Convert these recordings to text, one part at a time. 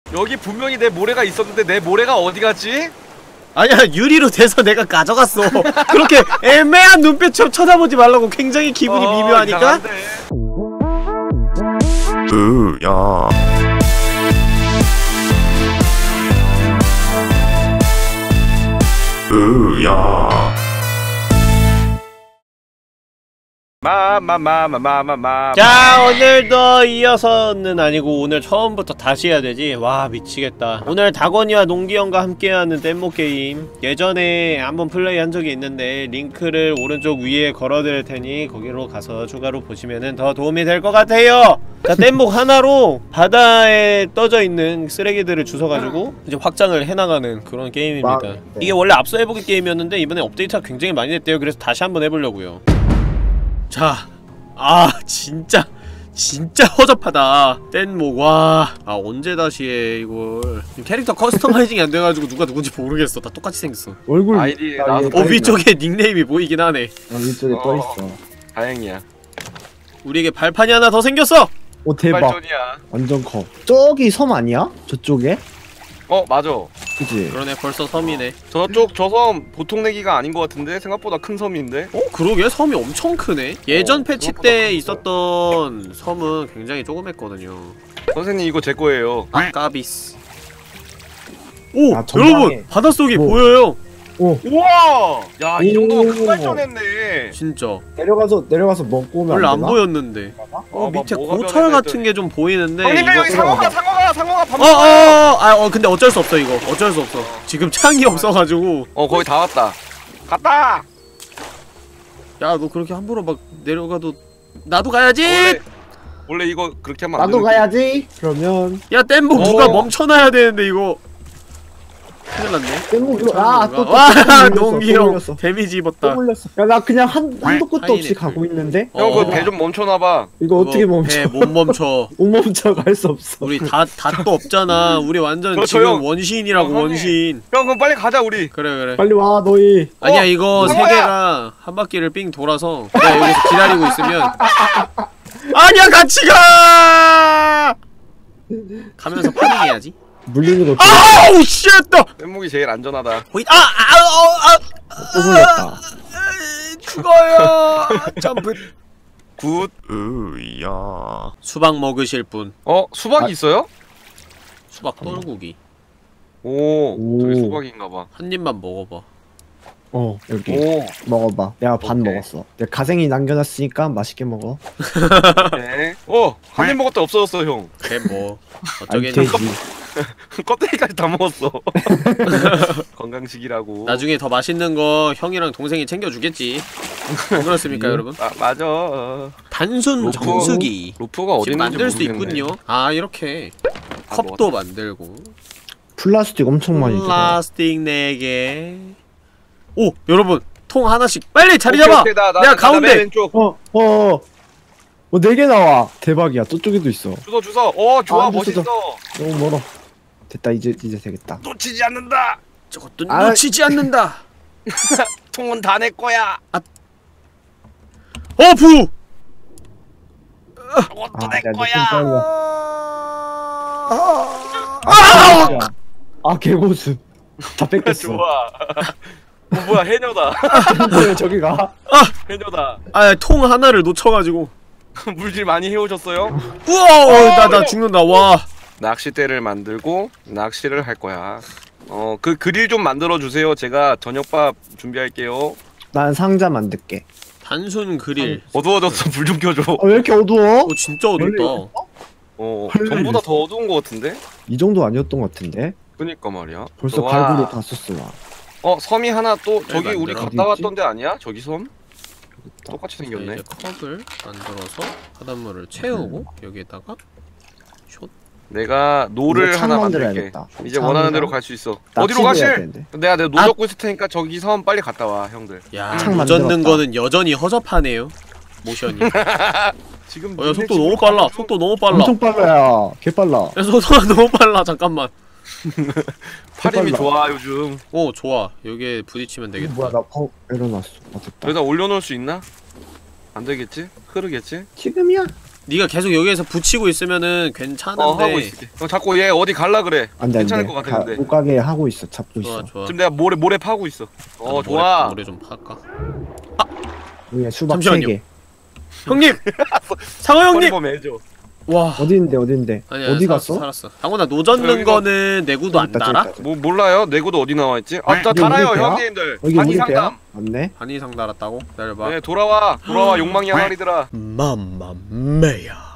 여기 분명히 내 모래가 있었는데 내 모래가 어디 갔지? 아니야, 유리로 돼서 내가 가져갔어. 그렇게 애매한 눈빛으로 쳐다보지 말라고. 굉장히 기분이 미묘하니까. 야. 야. 자, 오늘도 이어서는 아니고 오늘 처음부터 다시 해야 되지. 와, 미치겠다. 오늘 다건이와 농기형과 함께하는 뗏목 게임, 예전에 한번 플레이한 적이 있는데 링크를 오른쪽 위에 걸어드릴 테니 거기로 가서 추가로 보시면은 더 도움이 될 것 같아요. 자, 뗏목 하나로 바다에 떠져 있는 쓰레기들을 주워가지고 이제 확장을 해나가는 그런 게임입니다. 네. 이게 원래 앞서 해보기 게임이었는데 이번에 업데이트가 굉장히 많이 됐대요. 그래서 다시 한번 해보려고요. 자, 진짜 허접하다. 뗏목. 와, 언제 다시 해 이걸. 캐릭터 커스터마이징이 안 돼가지고 누가 누군지 모르겠어. 다 똑같이 생겼어. 얼굴 아이디 위쪽에 닉네임이 보이긴 하네. 위쪽에 떠있어. 다행이야. 우리에게 발판이 하나 더 생겼어. 오, 대박. 발전이야. 완전 커. 저기 섬 아니야? 저쪽에? 맞아. 그치? 그러네, 벌써 섬이네. 저쪽 저 섬 보통 내기가 아닌 것 같은데 생각보다 큰 섬인데. 그러게, 섬이 엄청 크네. 예전 패치 때 있었던 섬은 굉장히 조그맸거든요. 선생님 이거 제 거예요. 까비스. 오! 전방에. 여러분! 바닷속이 뭐. 보여요! 우와! 야, 이 정도면 큰 오. 발전했네. 진짜. 내려가서 먹고 오면 원래 안 되나? 보였는데. 밑에 고철 같은 게 좀 보이는데. 형님들 여기 상어가 밥 근데 어쩔 수 없어, 이거. 어쩔 수 없어. 지금 창이 없어가지고. 거의 다 왔다. 갔다! 야, 너 그렇게 함부로 막 내려가도 나도 가야지! 원래 이거 그렇게 하면 안 나도 되는 가야지. 그러면 야, 뗏목 누가 멈춰놔야 되는데 이거. 큰일 났네. 뗏목으로 또 와, 물렸어, 농기 또 형 물렸어. 데미지 또 입었다. 물렸어. 야, 나 그냥 한도 끝도 없이 가고 있는데? 형, 그 배 좀 멈춰놔봐. 이거 어떻게 멈춰? 배 못 멈춰. 못 멈춰 갈 수 없어. 우리 닷도 없잖아. 우리 완전 그렇죠, 지금 형. 원시인이라고, 형님. 원시인. 형, 그럼 빨리 가자, 우리. 그래. 빨리 와, 너희. 아니야, 이거 세 상어야! 개가 한 바퀴를 삥 돌아서 내가 여기서 기다리고 있으면 아니야, 같이 가! 가면서 파밍해야지. 물리는 거 아우, 쉣다! 뗏목이 제일 안전하다. 호잇! 또 물렸다. 죽어요! 점프. 굿. 야. 수박 먹으실 분. 수박이 있어요? 수박 떨구기. 오, 저기 오. 수박인가봐. 한 입만 먹어봐. 여기. 오, 먹어봐. 내가 반 오케이. 먹었어. 내가 가생이 남겨놨으니까 맛있게 먹어. 네. 한 입 먹었다 없어졌어, 형. 걔 뭐 아니, 어쩌겠니. 돼지. 껍데기까지 다 먹었어. 건강식이라고. 나중에 더 맛있는 거 형이랑 동생이 챙겨주겠지. 안 그렇습니까, 여러분? 맞아. 단순 로프. 정수기. 로프가 어디 지금 있는지 만들 수 모르겠네. 있군요. 이렇게 아, 컵도 만들고. 플라스틱 엄청 많이 들어. 플라스틱 4개. 오, 여러분, 통 하나씩 빨리 자리 오케이, 잡아. 오케이, 나 내가 가운데. 맨 왼쪽. 4개 나와. 대박이야. 저쪽에도 있어. 주워. 좋아, 멋있어. 너무 멀어. 됐다. 이제 되겠다. 놓치지 않는다. 저것도 놓치지 않는다. 통은 다 내 거야. 부. 저것도 내 야, 거야. 개고수. 다 뺏겼어. 좋아. 뭐야, 해녀다. 저기 가. 해녀다. 통 하나를 놓쳐가지고. 물질 많이 해오셨어요? 우와, 나 죽는다. 와. 낚싯대를 만들고 낚시를 할 거야. 그 그릴 좀 만들어 주세요. 제가 저녁밥 준비할게요. 난 상자 만들게. 단순 그릴. 어두워졌어. 불 좀 켜줘. 왜 이렇게 어두워? 진짜 어둡다. 전보다 더 어두운 거 같은데? 이 정도 아니었던 것 같은데? 그니까 말이야. 벌써 와. 갈고리 다 썼어 나. 섬이 하나 또 저기 만들어. 우리 어디 갔다 있지? 왔던 데 아니야? 저기 섬? 똑같이 생겼네. 이제 컵을 만들어서 바닷물을 채우고 여기에다가 숏. 내가 노를 이거 창 하나 만들게. 만들어야겠다. 이제 원하는 창이랑 대로 갈 수 있어. 낚시도 어디로 해야 가실? 되는데. 내가 노 잡고 있을 테니까 저기 섬 빨리 갔다 와, 형들. 야, 창 못 젓는 만들었다. 거는 여전히 허접하네요. 모션이. 지금 야, 속도 너무 빨라. 속도 너무 빨라. 엄청 빨라야. 개 빨라. 야, 속도가 너무 빨라. 잠깐만. 팔힘이 빨라. 좋아 요즘. 좋아. 여기에 부딪히면 되겠다. 뭐야 나 일어났어. 됐다. 여기다 올려놓을 수 있나? 안 되겠지? 흐르겠지? 지금이야. 네가 계속 여기에서 붙이고 있으면은 괜찮은데. 하고 있을게. 형 자꾸 얘 어디 갈라 그래. 안돼 괜찮을 안돼. 것 같았는데. 못 가게 하고 있어. 잡고 좋아 있어. 좋아. 지금 내가 모래 파고 있어. 나도 좋아. 모래 좀 팔까? 여기 수박 잠시만요. 3개. 형님! 상어 형님! 허리범 해줘. 와. 어디인데? 아니야, 어디 살았어, 갔어? 살았어. 당원아 노젓는 여기가- 거는 내구도 안 저기 있다, 달아? 저기 있다. 뭐 몰라요? 내구도 어디 나와 있지? 나 여기 달아요 우리 배야? 형님들. 여기 반 우리 이상 배야? 감. 맞네. 반 이상 달았다고? 기다려봐. 네 돌아와 욕망이 항아리들아. 맘마메야.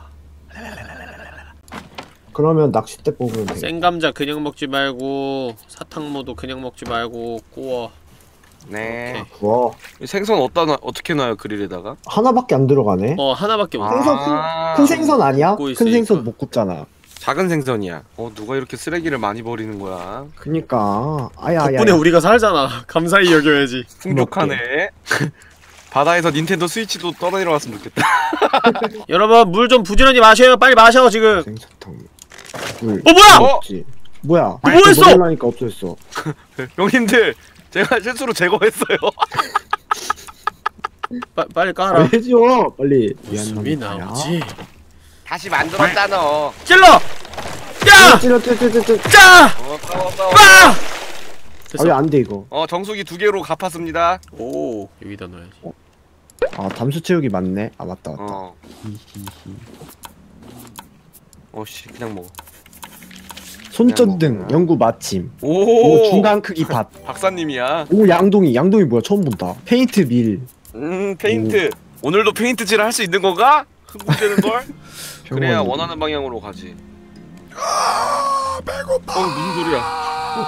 그러면 낚싯대 뽑으면 돼. 생감자 그냥 먹지 말고 사탕무도 그냥 먹지 말고 구워. 네. 구워. 생선 어떻게 놔요 그릴에다가? 하나밖에 안 들어가네. 하나밖에 못. 생선 큰 생선 아니야? 굽고 큰 있으니까. 생선 못 굽잖아. 작은 생선이야. 누가 이렇게 쓰레기를 많이 버리는 거야? 그니까 아야. 덕분에 우리가 살잖아. 감사히 여겨야지. 풍족하네. 바다에서 닌텐도 스위치도 떠내려왔으면 좋겠다. 여러분 물 좀 부지런히 마셔요. 빨리 마셔 지금. 생선탕. 물. 뭐야? 없지. 뭐야? 뭐 했어? 먹으려니까 없어졌어. 형님들 제가 실수로 제거했어요. 빨리 깔아. 왜 줘? 빨리. 웃음이 나오지. 다시 만들었잖아. 찔러! 야! 찔러. 짜! 싸워. 빠! 왜 안 돼 이거? 정수기 2개로 갚았습니다. 오, 여기다 넣어야지. 아 담수 채우기 맞네. 아 맞다. 씨 그냥 먹어. 손전등 연구 마침. 오 중간 크기 밭. 박사님이야. 오 양동이 뭐야 처음 본다. 페인트 밀. 페인트. 오늘도 페인트질 할 수 있는 건가? 흑분되는 걸? 그래야 병원. 원하는 방향으로 가지. 배고파. 무슨 소리야?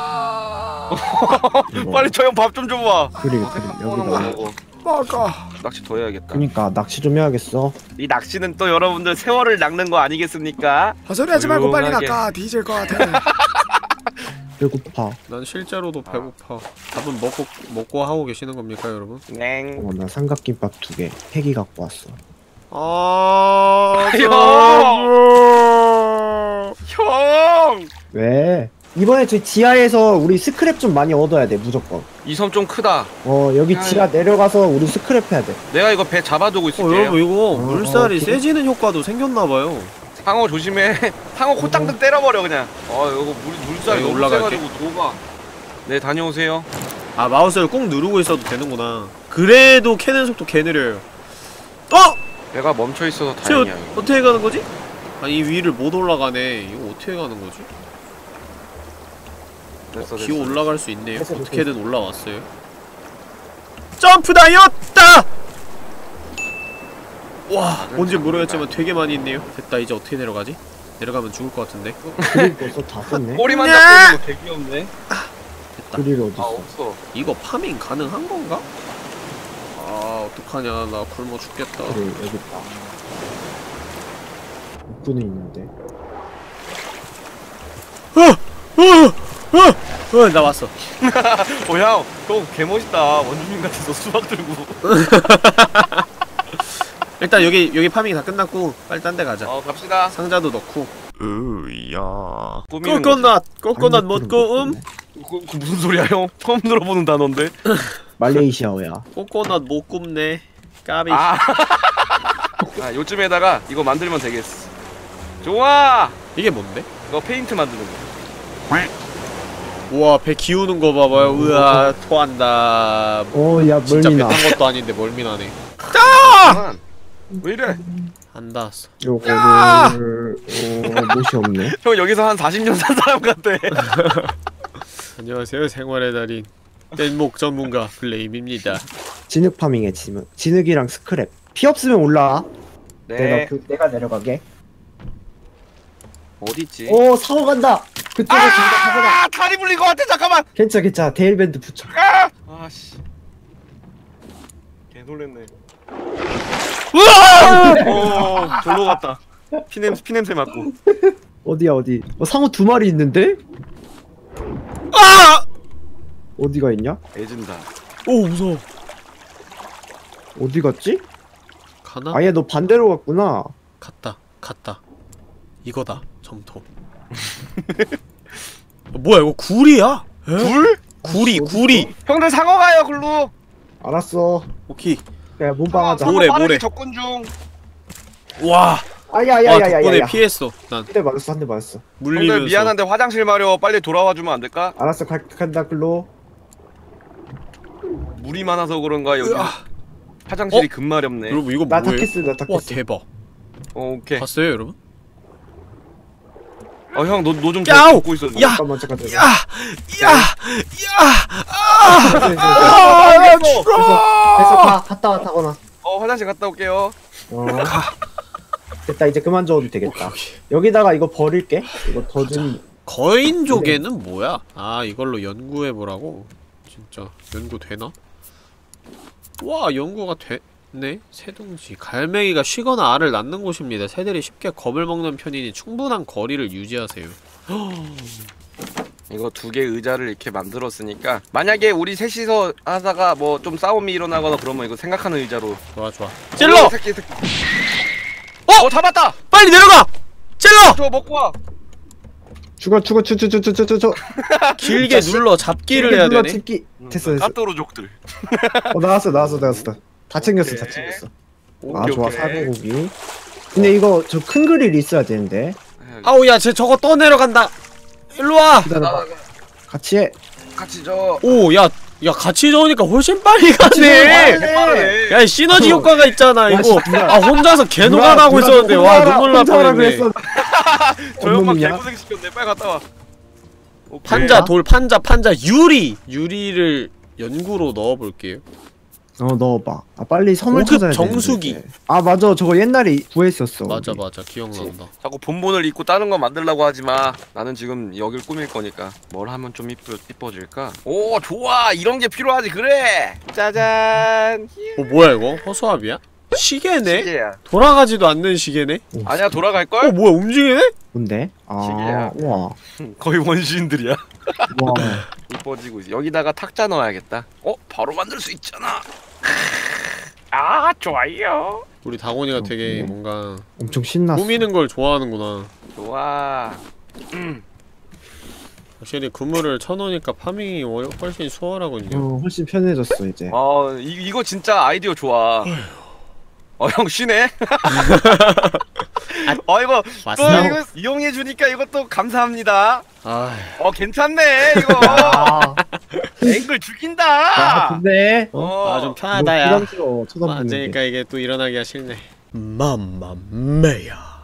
빨리 저 형 밥 좀 줘봐. 그래 먹어. 여기다. 먹어. 낚시 더 해야겠다. 그니까 낚시 좀 해야겠어. 이 낚시는 또 여러분들 세월을 낚는 거 아니겠습니까? 헛소리하지 말고 빨리 조용하게. 낚아. 뒤질 것 같아. 배고파. 난 실제로도 배고파. 밥은 먹고 하고 계시는 겁니까, 여러분? 냉. 나 삼각김밥 2개. 팩이 갖고 왔어. 형! 왜? 이번에 저희 지하에서 우리 스크랩 좀 많이 얻어야 돼 무조건. 이 섬 좀 크다. 여기 지하 내려가서 우리 스크랩 해야 돼. 내가 이거 배 잡아두고 있을게. 여러분 이거 물살이 오케이. 세지는 효과도 생겼나봐요. 상어 조심해. 상어 코땅등 때려버려 그냥. 이거 물살이 여기 너무 올라갈게. 세가지고 도가. 네 다녀오세요. 아 마우스를 꼭 누르고 있어도 되는구나. 그래도 캐는 속도 개 느려요. 배가 멈춰 있어서 쟤 다행이야. 이거. 어떻게 가는 거지? 아니 이 위를 못 올라가네. 이거 어떻게 가는 거지? 됐어. 기어 올라갈 수 있네요. 됐어, 됐어. 어떻게든 올라왔어요. 점프 다이었다! 와 뭔지 모르겠지만 되게 많이 있네요. 됐다. 이제 어떻게 내려가지? 내려가면 죽을 것 같은데. 그릴 벌써 다 썼네. 꼬리만 잡고 있는 거 되게 귀엽네. 됐다. 그릴 어딨어? 없어. 이거 파밍 가능한 건가? 아 어떡하냐. 나 굶어 죽겠다. 그릴 여기 있다. 입구는 있는데. 나 왔어. 형 개멋있다. 원주민 같아서 수박 들고. 일단 여기 파밍이 다 끝났고 빨리 딴 데 가자. 갑시다. 상자도 넣고. 으야. 꾸미는 거지. 꼬꼬넛 못 구움. 그 무슨 소리야 형? 처음 들어보는 단어인데. 말레이시아어야. 꼬꼬넛 못 굽네. 까비. 요쯤에다가 이거 만들면 되겠어. 좋아. 이게 뭔데? 이거 페인트 만드는 거. 우와 배 기우는 거 봐봐요. 우와 토한다. 야 진짜 배 멀미나. 탄 것도 아닌데 멀미나네. 잠깐만. 왜 이래? 안 닿았어. 요거를 못이 없네. 형 여기서 한 40년 산 사람 같아. 안녕하세요 생활의 달인 뗏목 전문가 블레임입니다. 진흙 파밍해 진흙이랑 스크랩. 피 없으면 올라와. 네. 내가 내려가게. 어디 있지? 사고 간다. 그쪽에 간다. 다리 불린 것 같아. 잠깐만. 괜찮아. 데일밴드 붙여. 아씨. 개 놀랬네. 절로 갔다. 피냄새 맡고. 어디야 어디? 상어 2마리 있는데? 어디가 있냐? 애진다. 오 무서워. 어디 갔지? 가나? 아예 너 반대로 갔구나. 갔다. 이거다 점토. 뭐야 이거 굴이야? 굴? 구리. 형들 상어 가요 글로. 알았어. 오케이. 그냥 몸빵하자. 모래. 빠르게 접근 중. 와 와 아야야야야야야. 덕분에 피했어. 난 한 대 맞았어, 한 대 맞았어. 물리면서. 형들 미안한데 화장실 마려 빨리 돌아와 주면 안 될까? 알았어, 간다 글로. 물이 많아서 그런가 여기 화장실이 급마렵네. 여러분 이거 나 뭐예요? 닦겠어, 나 와 닦겠어. 대박. 오케이. 봤어요 여러분? 형 너 좀 야우! 잡고 있었는데. 야! 잠깐만, 잠깐만. 나 죽어! 됐어, 갔다 와, 타거나. 화장실 갔다 올게요. 됐다, 이제 그만 줘도 되겠다. 여기다가 이거 버릴게. 이거 더 좀. 거인조개는 뭐야? 아 이걸로 연구해보라고? 진짜 연구되나? 와 연구가 됐네? 새둥지 갈매기가 쉬거나 알을 낳는 곳입니다. 새들이 쉽게 겁을 먹는 편이니 충분한 거리를 유지하세요. 이거 2개 의자를 이렇게 만들었으니까 만약에 우리 셋이서 하다가 뭐 좀 싸움이 일어나거나 그러면 이거 생각하는 의자로. 좋아 좋아. 찔러! 새끼. 어! 잡았다! 빨리 내려가! 찔러! 저거 먹고 와. 죽어. 길게 눌러 잡기를 해야 되네. 집기. 됐어. 까또로족들. 나왔어. 다 챙겼어. 아, 좋아, 사고고기. 근데 이거 저 큰 그릴이 있어야 되는데. 아우 야 쟤 저거 또 내려간다. 일로와! 기다려봐. 같이 해. 같이 저. 오 야 같이 저으니까 훨씬 빨리 가네! 빠르네. 야 시너지 효과가 있잖아 이거. 누가- 아 혼자서 개노가 하고 있었는데 와 눈물 날 뻔했네. 저 형만 놈이냐? 개고생 시켰네. 빨리 갔다 와. 오케이. 판자 돌 판자 유리를 연구로 넣어볼게요. 넣어봐. 아, 빨리 섬을 고급 찾아야 돼. 정수기. 아, 맞아. 저거 옛날에 구했었어. 맞아 우리. 맞아 기억난다. 자꾸 본본을 입고 다른 거 만들려고 하지 마. 나는 지금 여길 꾸밀 거니까. 뭘 하면 좀 이뻐질까? 오, 좋아. 이런 게 필요하지. 그래. 짜잔. 뭐야 이거? 허수아비야? 시계네? 시계야. 돌아가지도 않는 시계네? 아니야, 돌아갈 걸? 뭐야 움직이네? 뭔데? 시계야. 우와. 거의 원시인들이야. 우와. 이뻐지고 있어. 여기다가 탁자 넣어야겠다. 바로 만들 수 있잖아. 아, 좋아요. 우리 다곤이가 되게 뭔가 엄청 신났어. 꾸미는 걸 좋아하는구나. 좋아. 확실히 그물을 쳐놓으니까 파밍이 훨씬 수월하군요. 훨씬 편해졌어, 이제. 이거 진짜 아이디어 좋아. 형 쉬네? 이거 또 왔어? 이거 이용해주니까 이것도 감사합니다. 아, 괜찮네, 이거. 아, 앵글 죽인다. 근데. 좀 편하다 야. 부담스러워, 아, 쳐다보는 게. 그러니까 이게 또 일어나기가 싫네. 맘마메야.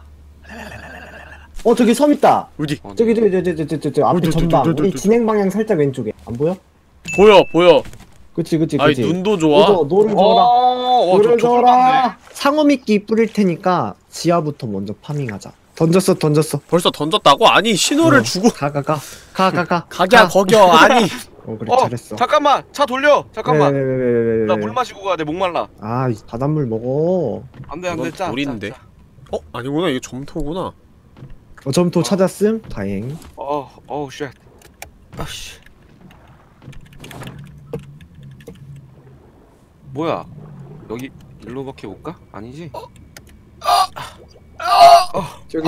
저기 섬 있다. 어디? 저기 앞에 전방. 우리 진행 방향 살짝 왼쪽에. 안 보여? 보여. 그치. 아이 눈도 좋아. 노를 저어라. 노를 저 저어라. 상어 미끼 뿌릴 테니까 지하부터 먼저 파밍하자. 던졌어. 벌써 던졌다고? 아니 신호를 주고 가. 가기야 거겨 아니. 그래, 잘했어. 잠깐만, 차 돌려. 잠깐만. 왜. 나 물 마시고 가야 돼. 목말라. 아, 바닷물 먹어. 안돼, 이건 짜. 돌인데. 아니구나 이게 점토구나. 점토 찾았음? 다행. 쉣. 아씨. 뭐야? 여기 일로 밖에 올까? 아니지? 저기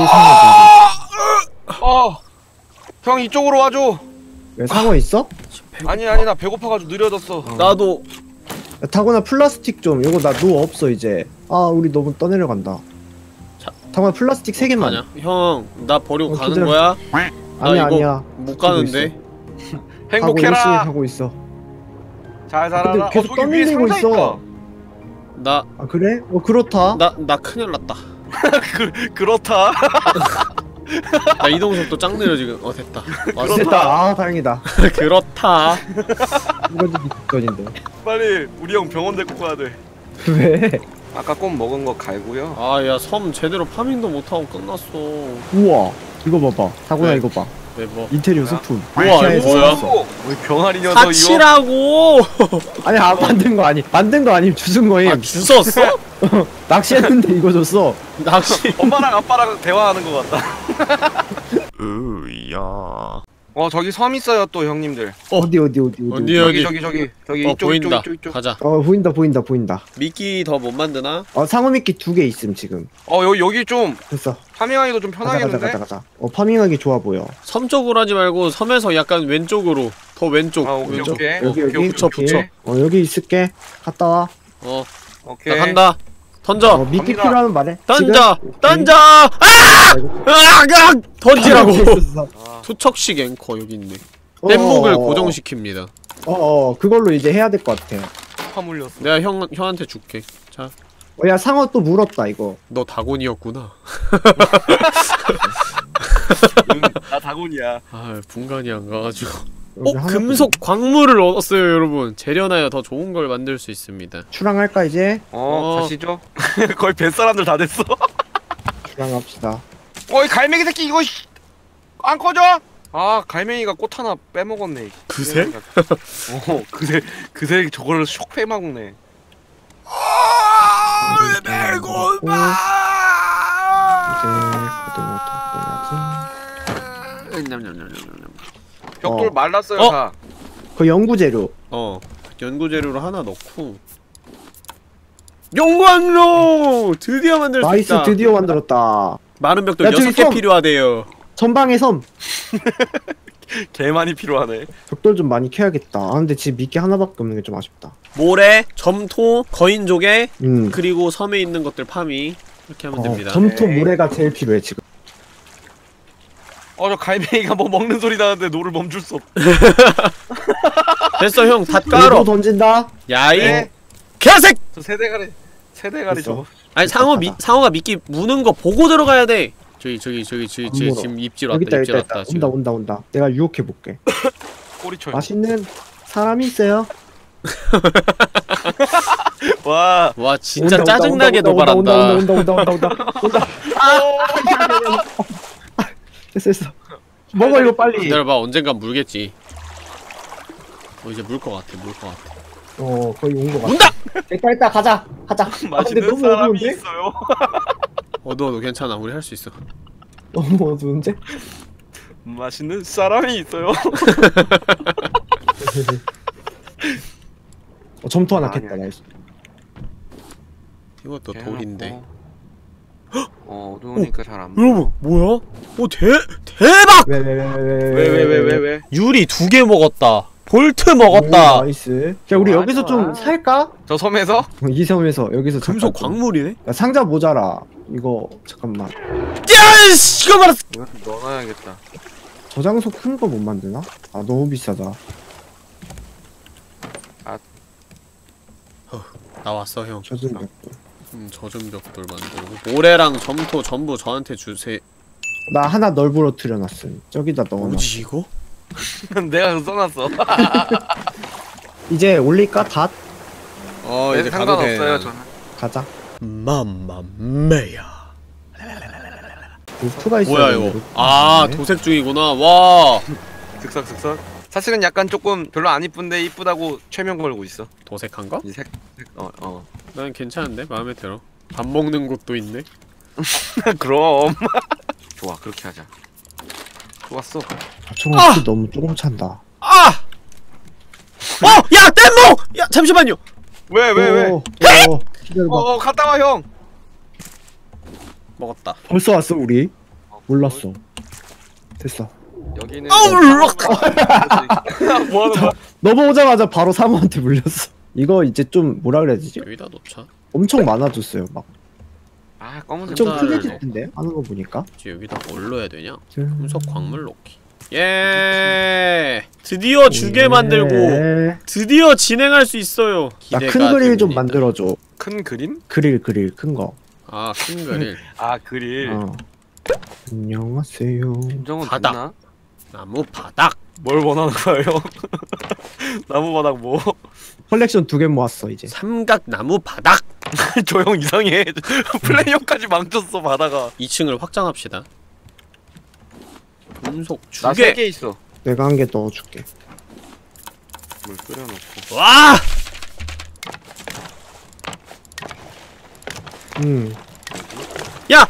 상어. 형 이쪽으로 와줘. 왜 상어 있어? 아니 나 배고파가지고 느려졌어. 나도 야, 타고나 플라스틱 좀. 이거 나 누워 없어 이제. 우리 너무 떠내려간다. 타고나 플라스틱 3개만. 아니야. 형 나 버리고 가는 기다려. 거야? 나 이거 아니야. 못 가는데. 행복해라. 하고 있어. 잘 살아라. 근데 계속 저기 위에 떠밀리고 상자 있어. 나 그래? 그렇다. 나 큰일 났다. 그렇다. 나 이동속도 짱 느려 지금. 됐다. 왔어. 됐다. 다행이다. 그렇다. 이거 좀 뒷전인데. 빨리 우리 형 병원 데리고 가야 돼. 왜? 아까 꼭 먹은 거 갈고요. 야 섬 제대로 파밍도 못하고 끝났어. 우와. 이거 봐봐. 타고나 네. 이거 봐. 네 뭐. 인테리어 소품. 우와 이거 뭐야? 우리 병아리 녀석 이거. 사치라고. 아니, 만든 거 아니. 만든 거 아니면 주순 거임. 주웠어? 낚시했는데 이거 줬어. 낚시. 엄마랑 아빠랑 대화하는 것 같다. 으야. 저기 섬 있어요 또 형님들. 어디. 어디 저기 이쪽 보인다. 이쪽. 가자. 보인다. 미끼 더 못 만드나? 상어 미끼 2개 있음 지금. 여기 좀 됐어. 파밍하기도 좀 편하겠는데? 가자. 파밍하기 좋아 보여. 섬 쪽으로 하지 말고 섬에서 약간 왼쪽으로. 더 왼쪽. 오케이. 여기 붙여. 여기 있을게. 갔다 와. 나 오케이. 간다. 던져. 미끼 갑니다. 필요하면 말해. 던져. 지금? 던져. 아! 던지라고. 있었어. 아, 투척식 앵커 여기 있네. 어, 뗏목을 어, 어. 고정시킵니다. 그걸로 이제 해야 될 것 같아. 화 물렸어. 내가 형한테 줄게. 자, 야 상어 또 물었다 이거. 너 다곤이었구나. 나 다곤이야. 아, 분간이 안 가가지고. 여기 하나 금속 광물을 얻었어요, 여러분. 재련하여 더 좋은 걸 만들 수 있습니다. 출항할까 이제? 가시죠. 거의 뱃사람들 다 됐어. 출항합시다. 이 갈매기 새끼 이거 안 꺼져? 아, 갈매기가 꽃 하나 빼먹었네. 그새? 그새 저거를 쇽 빼먹네. 배고파. 이제 고등어도 먹어야지. 벽돌 말랐어요, 어? 다. 그 연구 재료. 연구 재료를 하나 넣고. 용광로! 드디어 만들 수 나이스 있다. 드디어 만들었다. 마른 벽돌 야, 저기 6개 섬! 필요하대요. 전방의 섬. 개 많이 필요하네. 벽돌 좀 많이 캐야겠다. 아 근데 지금 미끼 하나밖에 없는 게 좀 아쉽다. 모래, 점토, 거인조개, 음. 그리고 섬에 있는 것들 파미. 이렇게 하면 됩니다. 점토 에이. 모래가 제일 필요해 지금. 저 갈매기가 뭐 먹는 소리 나는데 노를 멈출 수 없. 됐어, 형. 다 또 깔어. 던진다. 야이 네. 개색! 저 세대가리 됐어. 저거. 아니 상어가 미끼 무는 거 보고 들어가야 돼. 저기 지금 입질 왔다. 여기 있다 입질 여기 있다. 왔다. 지금. 온다. 내가 유혹해 볼게. 꼬리쳐. 맛있는 사람이 있어요. 와. 와 진짜 온다, 짜증나게도 온다. 말한다. 됐어. 먹어 이거 빨리. 기다려봐, 언젠간 물겠지. 이제 물 것 같아. 거의 온 거 같아. 문다! 일단 가자. 맛있는 너무 사람이 어두운데? 있어요. 어두워도 괜찮아. 우리 할 수 있어. 너무 어두운데? 맛있는 사람이 있어요. 점토 하나 아니야. 캤다. 나이스. 이것도 대놓고. 돌인데. 어두우니까 잘 안 보여. 여러분 뭐야? 대박! 왜? 유리 2개 먹었다. 볼트 먹었다. 오, 나이스. 자 우리 좋아, 여기서 좋아. 좀 살까? 저 섬에서? 이 섬에서 여기서 금속 잠깐 좀. 광물이네? 야, 상자 모자라. 이거 잠깐만. 야이씨! 이거 말았어! 이거 좀 넣어놔야겠다. 저장소 큰 거 못 만드나? 아 너무 비싸다. 나왔어 형. 젖은 벽돌. 젖은 벽돌 만들고 모래랑 점토 전부 저한테 주세요. 나 하나 널브러 들여놨음. 저기다 넣어놔. 뭐지 이거? 내가 써놨어. 이제 올릴까? 닷? 이제 가도 돼. 상관없어요, 저는. 가자. 맘마메야. 루프가 있어야 뭐야 되는데, 이거? 루프가 있네. 도색 중이구나. 와. 슥싹슥싹. 사실은 약간 조금 별로 안 이쁜데 이쁘다고 최면 걸고 있어. 도색한 거? 이 난 괜찮은데 마음에 들어. 밥 먹는 곳도 있네. 그럼. 좋아, 그렇게 하자. 좋았어. 저거 너무 조금 찬다. 야 뗏목! 야 잠시만요. 왜? 기다려봐. 갔다 와, 형. 먹었다. 벌써 왔어 우리? 몰랐어. 됐어. 여기는 아우, 뭐 하는 거야? 넘어오자마자 바로 상어한테 물렸어. 이거 이제 좀 뭐라 그래야 되지? 여기다 놓자. 엄청 많아졌어요. 막 검은색 좀 좀 크게 잘 됐는데 하는 거 보니까. 이제 여기다 뭘로 해야 되냐? 금속 광물 넣기. 예. 드디어 주게 만들고 드디어 진행할 수 있어요. 나 기대가 큰 그릴 좀 됩니다. 만들어줘. 큰 그림? 그릴 큰 거. 큰 그릴. 그릴. 안녕하세요. 김정은 바닥. 됐나? 나무 바닥. 뭘 원하는 거야, 형? 나무 바닥 뭐? 컬렉션 2개 모았어 이제. 삼각 나무 바닥. 저 형 이상해. 플레이어까지 망쳤어, 바다가. 2층을 확장합시다. 금속 나 주게. 3개 있어. 내가 한 개 넣어줄게. 물 끓여놓고. 와! 야!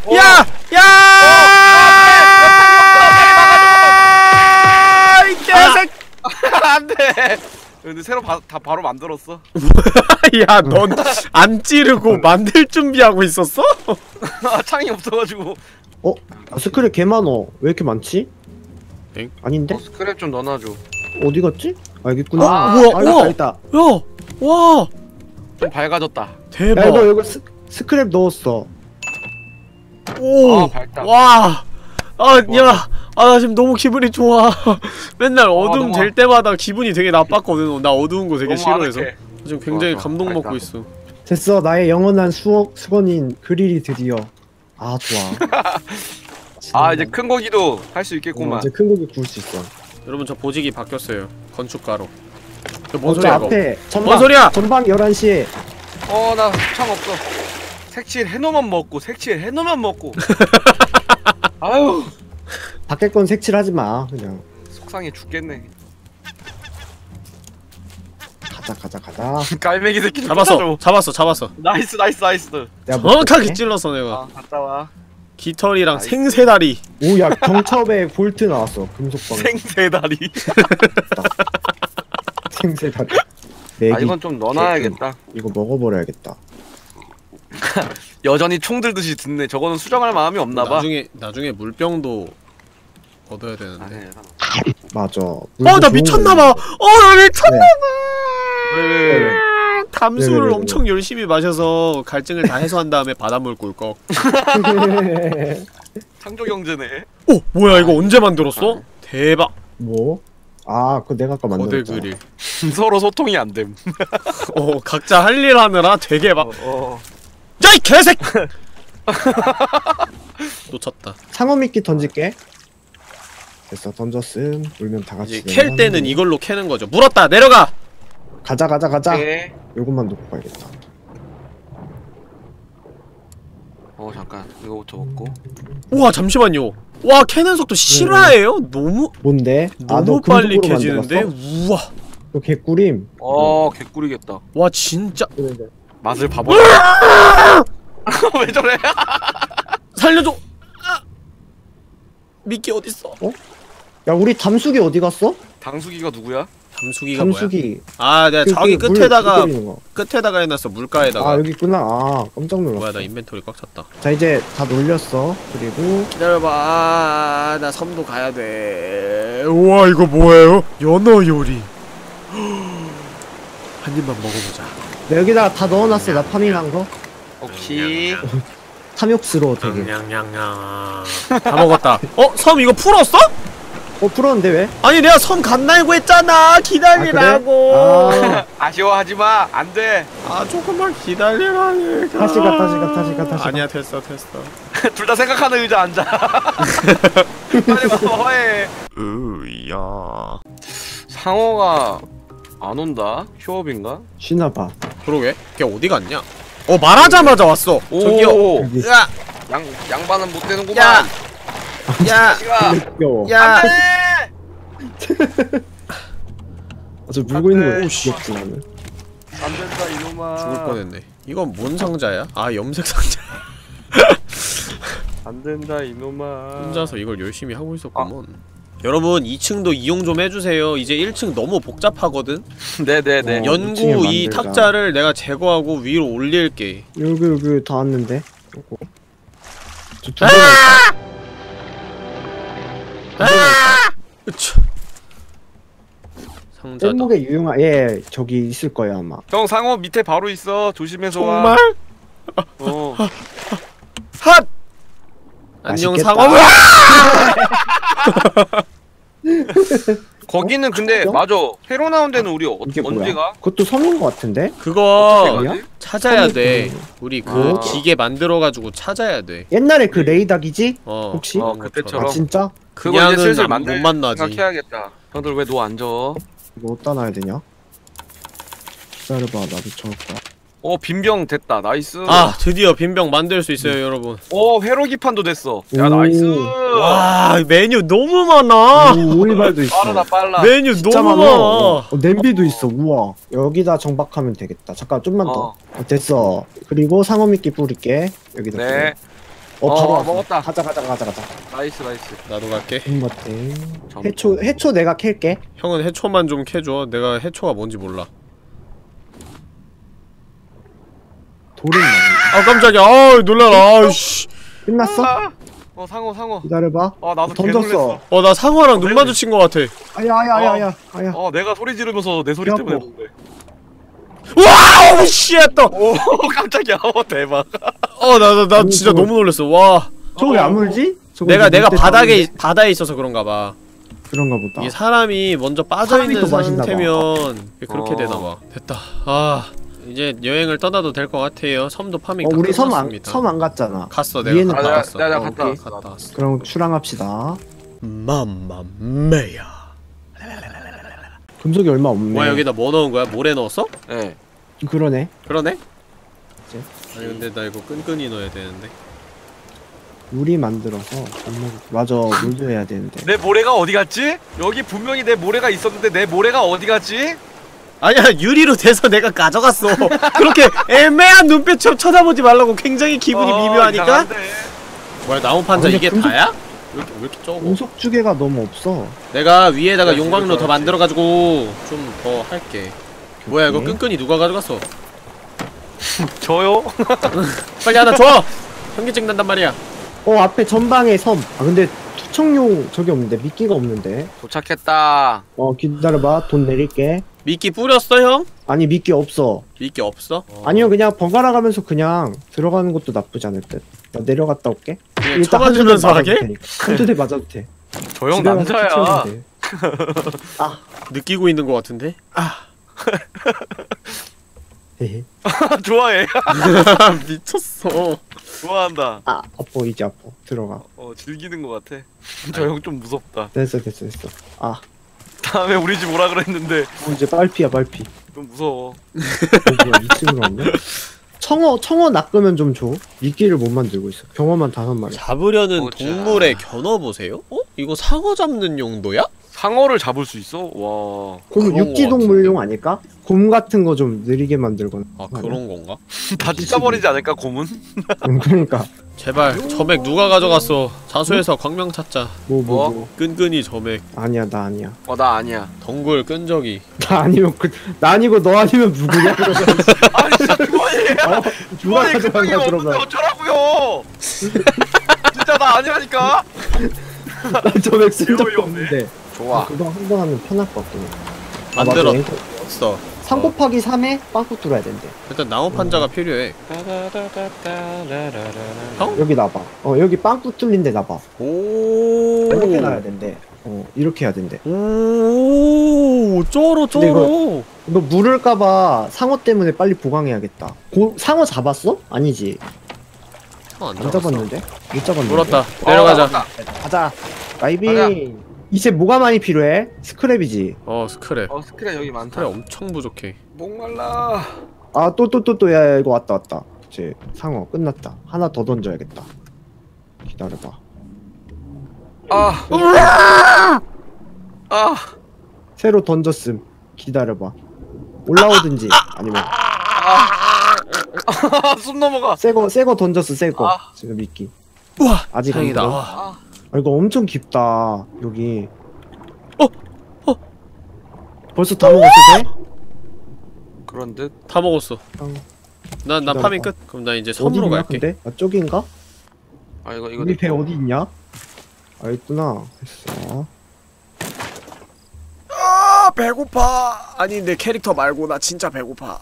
이 개색! 안 돼! 근데 새로 다 바로 만들었어. 야, 넌 안 찌르고 만들 준비하고 있었어? 창이 없어가지고. 스크랩 개 많어. 왜 이렇게 많지? 엥? 아닌데? 스크랩 좀 넣어놔줘. 어디 갔지? 여기 있구나. 우와, 여기 우와. 있다. 야! 와! 좀 밝아졌다. 야 대박. 이거 스크랩 넣었어. 오! 밝다. 와! 아, 좋아. 야! 아, 나 지금 너무 기분이 좋아. 맨날 어둠 너무 될 때마다 기분이 되게 나빴거든. 나 어두운 거 되게 너무 싫어해서. 아늑해. 지금 굉장히 좋아. 감동 밝다. 먹고 있어. 됐어. 나의 영원한 수건인 그릴이 드디어. 아 좋아. 아 이제 큰 고기도 할 수 어, 있겠구만. 이제 큰 고기 구울 수 있어. 여러분, 저 보직이 바뀌었어요. 건축가로. 뭔 저 소리야, 이거? 앞에 전방. 뭔 소리야? 전방 11시에. 나 창 없어. 색칠 해놓으면 먹고 색칠 해놓으면 먹고. 아유 밖에 건 색칠하지 마. 그냥 속상해 죽겠네. 가자. 깔매기 새끼 좀 잡았어, 쫓아줘. 잡았어. 나이스. 내가 뭐 정확하게 볼게. 찔렀어, 내가. 아 갔다 와. 깃털이랑 나이스. 생새다리. 오야 경첩에 볼트 나왔어. 금속방. 생새다리. 생새다리. 아 내기. 이건 좀 넣어놔야겠다. 이거 먹어버려야겠다. 여전히 총 들듯이 듣네. 저거는 수정할 마음이 없나봐. 나중에 물병도 얻어야 되는데. 아니, 맞아. 나 미쳤나봐. 나 미쳤나봐. 왜? 담수를 네. 엄청 열심히 마셔서 갈증을 다 해소한 다음에 바닷물 꿀꺽. 창조 경제네. 오, 뭐야 이거 언제 만들었어? 대박. 뭐? 아, 그거 내가 아까 거대 만들었잖아. 그릴. 서로 소통이 안 됨. 각자 할 일 하느라 되게 막. 어. 야, 이 개색! 놓쳤다. 상어 미끼 던질게. 됐어, 던졌음. 울면 다 같이. 이제 캘 때는 이걸로 캐는 거죠. 물었다, 내려가. 가자. 네. 요것만 놓고 가야겠다. 잠깐 이거부터 먹고. 우와, 잠시만요. 와, 캐는 속도 실화예요? 너무 뭔데? 너무 너 빨리 금속으로 캐지는데? 만들었어? 우와. 너 개꿀임. 개꿀이겠다. 와, 진짜. 맛을 봐봐. 왜 저래? 살려줘. 미끼 어딨어? 야, 우리 담수기 어디 갔어? 당수기가 누구야? 담수기가 뭐야? 담수기. 내가 저기 물 끝에다가 뿌리는 거. 해놨어. 물가에다가. 아, 여기 있구나. 아, 깜짝 놀랐어. 뭐야, 나 인벤토리 꽉 찼다. 자, 이제 다 놀렸어. 그리고 기다려봐. 나 섬도 가야 돼. 우와, 이거 뭐예요? 연어 요리. 한 입만 먹어보자. 나 여기다가 다 넣어놨어. 나 파밍한 거. 오케이. 탐욕스러워 되게. 냥냥냥. 다 먹었다. 섬 이거 풀었어? 풀었는데 왜? 아니, 내가 섬 간날고 했잖아. 기다리라고. 아, 아쉬워하지 마. 안 돼. 조금만 기다리라니까. 다시 가. 아니야, 됐어. 둘 다 생각하는 의자 앉아. 빨리 와서 해. 으야. 상어가 안 온다. 휴업인가? 쉬나봐. 그러게. 걔 어디 갔냐? 말하자마자 왔어. 저기요. 여기. 야, 양반은 못 되는구만. 야, 야, 시가. 귀여워. 야. 저 물고 있는 거 오씨. 귀엽지 나는. 안 된다 이놈아. 죽을 뻔했네. 이건 뭔 상자야? 염색 상자. 안 된다 이놈아. 혼자서 이걸 열심히 하고 있었구먼. 여러분, 2층도 이용 좀 해주세요. 이제 1층 너무 복잡하거든? 네네네. 어. 연구 2층에 이 만들자. 탁자를 내가 제거하고 위로 올릴게. 여기 다 왔는데. 요거. 저 두 아! 개나 으차. 상자다. 뗏목에 유용한 저기 있을 거야 아마. 형 상어 밑에 바로 있어. 조심해서 와. 정말? 핫! 안녕, 맛있겠다. 상어. 거기는 근데 어? 맞아. 새로 나온 데는 우리 이게 뭐야? 언제가? 그것도 섬인 거 같은데? 그거 뭐야? 찾아야 섬이 돼. 있구나. 우리 그 아. 기계 만들어가지고 찾아야 돼. 옛날에 그 레이닥이지? 어. 혹시? 그런 그때처럼. 아 것처럼. 진짜? 그거 이제 그냥은 슬슬 못 만들 만나지. 생각해야겠다. 형들 왜 너 앉아? 이거 어디다 놔야 되냐? 기다려봐 나도 적을까. 빈병 됐다. 나이스. 드디어 빈병 만들 수 있어요, 여러분. 회로 기판도 됐어. 야 오. 나이스. 와, 메뉴 너무 많아. 오, 오리발도 있어. 빠르다 빨라. 메뉴 진짜 너무 많아. 많아. 냄비도 있어. 우와. 여기다 정박하면 되겠다. 잠깐 좀만 더. 어. 됐어. 그리고 상어 미끼 뿌릴게. 여기다. 네. 뿌려. 바로 왔어. 먹었다. 가자. 나이스. 나도 갈게. 존맛해. 점. 해초 내가 캘게. 형은 해초만 좀 캐줘. 내가 해초가 뭔지 몰라. 돌은 많이. 깜짝이야. 놀라라. 씨. 끝났어? 상어. 기다려봐. 나도 던졌어. 나 상어랑 눈 마주친 것 같아. 아야. 내가 소리 지르면서 내 소리 배 때문에 아파. 그런데. 와우 씨 또. 오 깜짝이야. 대박. 나 진짜 너무 놀랐어. 와. 저거 왜 안 물지? 저거 내가 물때 바다에 있어서 그런가 봐. 그런가 보다. 이게 사람이 먼저 빠져 사람이 있는 또 맛있나 봐. 상태면 그렇게 되나 봐. 됐다. 이제 여행을 떠나도 될 것 같아요. 섬도 파밍 다 우리 섬 끝났습니다. 안 갔잖아. 갔어. 위에는 내가 갔다 가- 왔어. 내가 갔다 오케이. 왔어. 갔다 왔어. 그럼 출항합시다. 맘마메야. 금속이 얼마 없네. 와 여기다 뭐 넣은 거야? 모래 넣었어? 네. 그러네. 그러네? 그치? 아니 근데 나 이거 끈끈이 넣어야 되는데. 유리 만들어서 맞아 물도 해야 되는데. 내 모래가 어디 갔지? 여기 분명히 내 모래가 있었는데 내 모래가 어디 갔지? 아니야 유리로 돼서 내가 가져갔어. 그렇게 애매한 눈빛으로 쳐다보지 말라고. 굉장히 기분이 미묘하니까. 이상한데. 뭐야 나무 판자 근데 이게 금속- 다야? 왜 이렇게 적어? 금속 주개가 너무 없어. 내가 위에다가 야, 용광로 이거 더 좋았지. 만들어가지고 좀 더 할게. 뭐야 이거 오케이. 끈끈이 누가 가져갔어? 저요? 빨리 하나 줘! 현기증 난단 말이야. 앞에 전방에 섬. 근데 투척용 저기 없는데 미끼가 없는데. 도착했다. 기다려봐. 돈 내릴게. 미끼 뿌렸어 형? 아니 미끼 없어. 미끼 없어? 아니요 그냥 번갈아 가면서 그냥 들어가는 것도 나쁘지 않을 듯. 나 내려갔다 올게. 그냥 일단 쳐맞으면서 한 대 하게? 맞아도 되니까. 한두 대 맞아도 돼. 저 형 집에 가서 남자야. 채우면 돼. 느끼고 있는 것 같은데? 헤헤. 좋아해. 미쳤어. 좋아한다. 아파 이제 아파. 들어가. 즐기는 것 같아. 저 형 좀 무섭다. 됐어. 다음에 우리 집 오라 그랬는데 이제 빨피야 빨피. 좀 무서워. 뭐야 2층으로 왔네? 청어 낚으면 좀 줘. 미끼를 못 만들고 있어. 병어만 5마리. 잡으려는 보자. 동물의 겨눠 보세요? 이거 상어 잡는 용도야? 상어를 잡을 수 있어? 와. 곰 그런 육지동물용 아닐까? 곰 같은 거 좀 느리게 만들거나. 그런 건가? 다 찢어버리지 않을까 곰은? 그러니까 제발 점액 누가 가져갔어? 자수해서 광명 찾자. 뭐. 끈끈이 점액. 아니야 나 아니야. 나 아니야. 덩굴 끈적이. 나 아니면 나 아니고 너 아니면 누구냐 그러면. 아니 진짜 주머니에 누가 주머니에 가져간 끈적이가 거야 없는데 그러면. 어쩌라고요? 진짜 나 아니라니까. 나저 맥쓴 적도 어이없네. 없는데. 좋아. 그거 한 번 하면 편할 것 같긴 해. 만들었어. 3 곱하기 3에 빵꾸 뚫어야 된대. 일단 나무 판자가 필요해. 형? 여기 놔봐. 여기 빵꾸 뚫린 데 놔봐. 오. 이렇게 놔야 된대. 이렇게 해야 된대. 오. 쩔어 근데 쩔어. 이거 물을까봐 상어 때문에 빨리 보강해야겠다. 상어 잡았어? 아니지. 안 안 잡았는데? 못 잡았는데? 물었다. 내려가자. 가자. 라이빙. 이제 뭐가 많이 필요해? 스크랩이지. 스크랩. 스크랩 여기 많다. 스크랩 엄청 부족해. 목말라. 또, 야, 이거 왔다. 이제 상어 끝났다. 하나 더 던져야겠다. 기다려봐. 새로 던졌음. 기다려봐. 올라오든지, 아니면. 숨 넘어가. 새거 던졌어, 새거. 지금 미끼. 우와. 아직 안 다행이다. 들어. 이거 엄청 깊다. 여기. 벌써 다 먹었어, 돼? 그런 듯. 다 먹었어. 난 기다려봐. 파밍 끝. 그럼 나 이제 어디 섬으로 있냐, 갈게. 근데? 저긴가? 이거 우리 배 어디 있냐? 있구나. 됐어. 배고파. 아니 내 캐릭터 말고 나 진짜 배고파.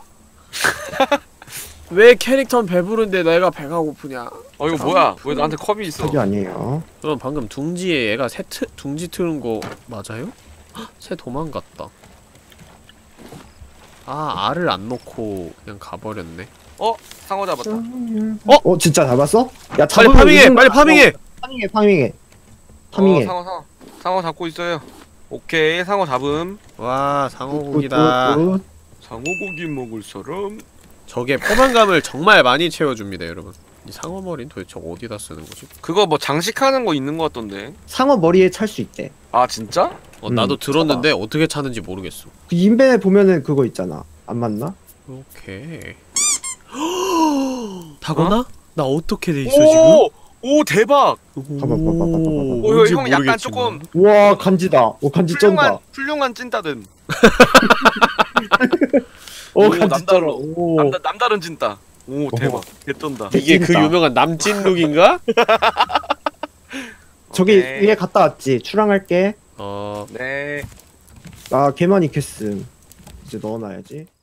왜 캐릭터는 배부른데 내가 배가 고프냐? 이거 뭐야? 왜 나한테 컵이 있어? 저기 아니에요. 그럼 방금 둥지에 얘가 둥지 트는 거 맞아요? 헉, 새 도망갔다. 알을 안 놓고 그냥 가버렸네. 상어 잡았다. 진짜 잡았어? 야, 빨리 잡으면 파밍해! 이건- 빨리 파밍해! 파밍해. 상어 잡고 있어요. 오케이, 상어 잡음. 와 상어고기다. 굿. 상어고기 먹을 사람. 저게 포만감을 정말 많이 채워줍니다 여러분. 이 상어 머리는 도대체 어디다 쓰는 거지? 그거 뭐 장식하는 거 있는 거 같던데. 상어 머리에 찰 수 있대. 진짜? 나도 들었는데 어떻게 차는지 모르겠어. 그 인벤에 보면은 그거 있잖아. 안 맞나? 오케이. 다거나? 나 어떻게 돼 있어 지금? 오 대박. 봐봐. 뭔지 형 약간 모르겠지만. 조금 우와, 간지다. 간지 쩐다. 훌륭한 찐따든. 간지 남다르. 쩔어. 오. 남다른 찐따. 오 대박. 개쩐다. 이게 그 찐따. 유명한 남찐 룩인가? 저기 오케이. 위에 갔다 왔지. 출항할게. 네. 나 개만 익혔음. 이제 넣어놔야지.